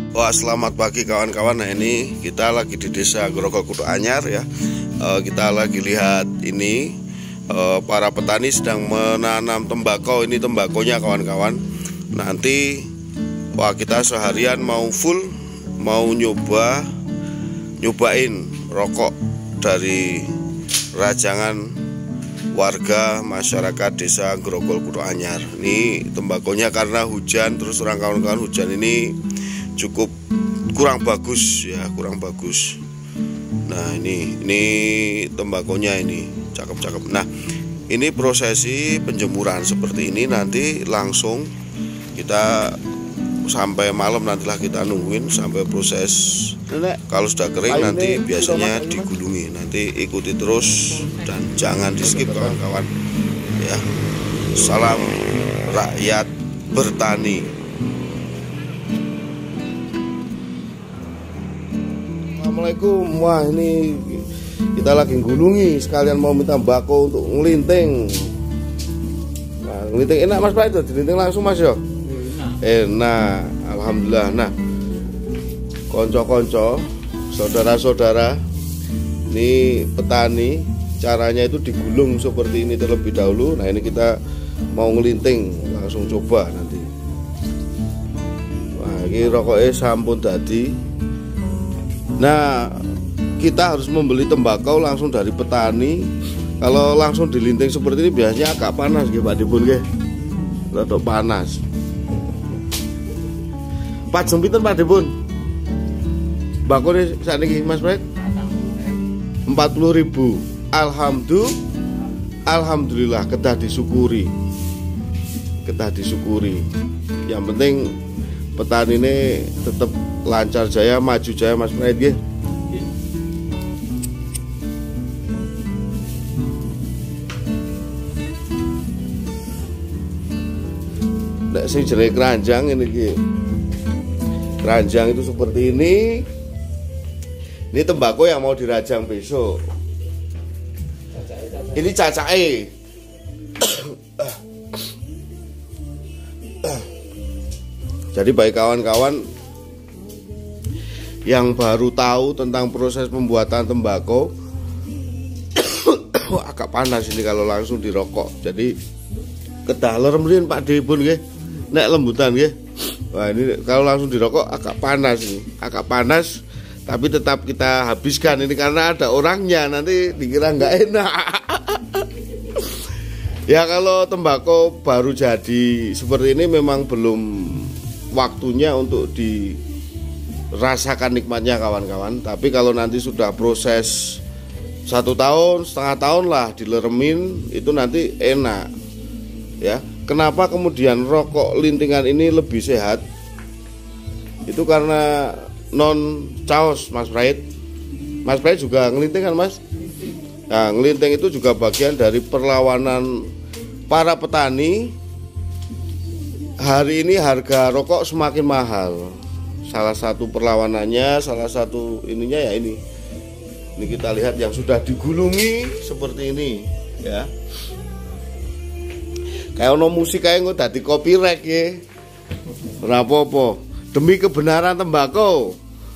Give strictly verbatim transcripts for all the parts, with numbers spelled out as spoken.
Wah, selamat pagi kawan-kawan. Nah, ini kita lagi di Desa Grogol Kutu Anyar ya. E, kita lagi lihat ini e, para petani sedang menanam tembakau. Ini tembakonya kawan-kawan. Nanti wah, kita seharian mau full mau nyoba nyobain rokok dari rajangan warga masyarakat Desa Grogol Kutu Anyar. Ini tembakonya karena hujan, terus orang kawan-kawan hujan ini cukup kurang bagus ya, kurang bagus. Nah, ini ini tembakonya ini cakep-cakep. Nah, ini prosesi penjemuran seperti ini, nanti langsung kita sampai malam, nantilah kita nungguin sampai proses. Kalau sudah kering nanti biasanya digulungi. Nanti ikuti terus dan jangan di skip kawan-kawan ya. Salam rakyat bertani. Assalamualaikum. Wah, ini kita lagi gulungi, sekalian mau minta bako untuk ngelinting. Nah, ngelinting enak Mas Pak itu, dilinting langsung Mas ya? Enak, alhamdulillah. Nah, konco-konco, saudara-saudara, ini petani, caranya itu digulung seperti ini terlebih dahulu. Nah, ini kita mau ngelinting, langsung coba nanti. Wah, ini rokoknya sampun tadi. Nah, kita harus membeli tembakau langsung dari petani. Kalau langsung dilinting seperti ini biasanya agak panas nggih Pak Dibun nggih. Rada panas. Pak jempitan Pak Dibun. Bakone sakniki Mas Pret empat puluh ribu. Alhamdulillah. Alhamdulillah, kedah disyukuri. Kedah disyukuri. Yang penting petani ini tetap lancar jaya, maju jaya Mas Pret nggih. Nek sing jenenge keranjang ini iki. Keranjang itu seperti ini. Ini tembakau yang mau dirajang besok. Ini cacake. Jadi baik kawan-kawan yang baru tahu tentang proses pembuatan tembakau, agak panas ini kalau langsung dirokok. Jadi kedah lerem Pak Dibun nggih. Nek lembutan nggih. Wah, ini kalau langsung dirokok agak panas ini. Agak panas, tapi tetap kita habiskan ini karena ada orangnya, nanti dikira nggak enak. Ya, kalau tembakau baru jadi seperti ini memang belum waktunya untuk dirasakan nikmatnya kawan-kawan. Tapi kalau nanti sudah proses satu tahun, setengah tahun lah dileremin, itu nanti enak ya. Kenapa kemudian rokok lintingan ini lebih sehat? Itu karena non caos Mas Prait. Mas Prait juga ngelinting kan Mas? Nah, ngelinting itu juga bagian dari perlawanan para petani. Hari ini harga rokok semakin mahal. Salah satu perlawanannya, salah satu ininya ya ini. Ini kita lihat yang sudah digulungi seperti ini ya. Kayak ono musik kayak nggak dadi copyright ya. Ora apa-apa. Demi kebenaran tembakau.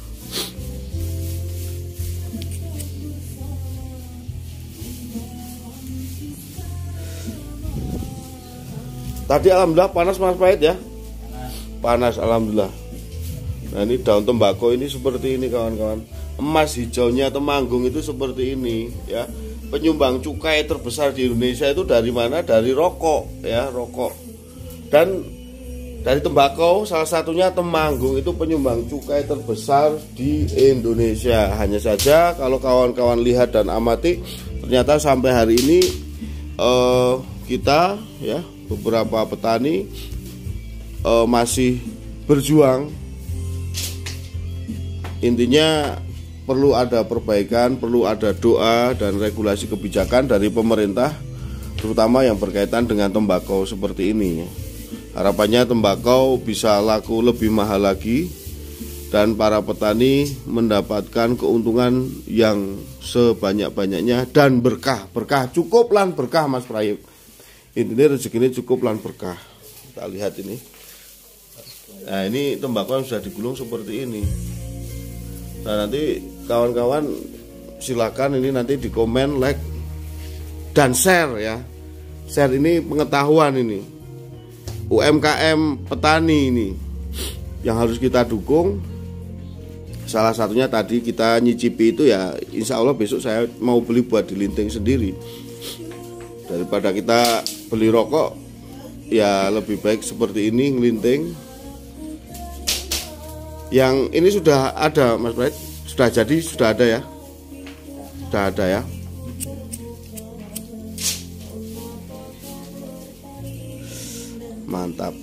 Tadi alhamdulillah panas Mas Pait ya. Panas alhamdulillah. Nah, ini daun tembakau ini seperti ini kawan-kawan. Emas hijaunya Temanggung itu seperti ini ya. Penyumbang cukai terbesar di Indonesia itu dari mana? Dari rokok ya, rokok. Dan dari tembakau salah satunya Temanggung itu penyumbang cukai terbesar di Indonesia. Hanya saja kalau kawan-kawan lihat dan amati, ternyata sampai hari ini eh, kita ya, beberapa petani eh, masih berjuang. Intinya perlu ada perbaikan, perlu ada doa dan regulasi kebijakan dari pemerintah, terutama yang berkaitan dengan tembakau seperti ini. Harapannya tembakau bisa laku lebih mahal lagi dan para petani mendapatkan keuntungan yang sebanyak-banyaknya dan berkah. Berkah cukup lan berkah Mas Prait. Intinya rezeki ini cukup lan berkah. Kita lihat ini. Nah ini tembakau yang sudah digulung seperti ini. Nah nanti kawan-kawan silakan ini nanti di komen, like, dan share ya. Share ini pengetahuan ini, U M K M petani ini yang harus kita dukung. Salah satunya tadi kita nyicipi itu ya, insya Allah besok saya mau beli buat dilinting sendiri. Daripada kita beli rokok, ya lebih baik seperti ini ngelinting. Yang ini sudah ada Mas Brait, sudah jadi, sudah ada ya, sudah ada ya. Mantap.